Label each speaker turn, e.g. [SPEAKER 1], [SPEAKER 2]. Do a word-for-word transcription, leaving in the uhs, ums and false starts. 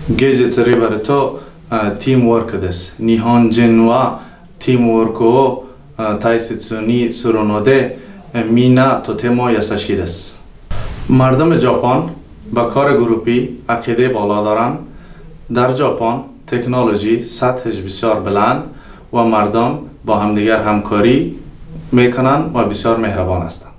[SPEAKER 1] گیجتری برای تو تیم ورک دست نیهان جنوا تیم ورکو تایسیتسونی سرونوده مینا توتمو یاساشی دست. مردم ژاپن با کار گروپی عقیده بالا دارند. در ژاپن تکنولوژی سطحش بسیار بلند و مردم با همدیگر همکاری میکنند و بسیار مهربان هستند.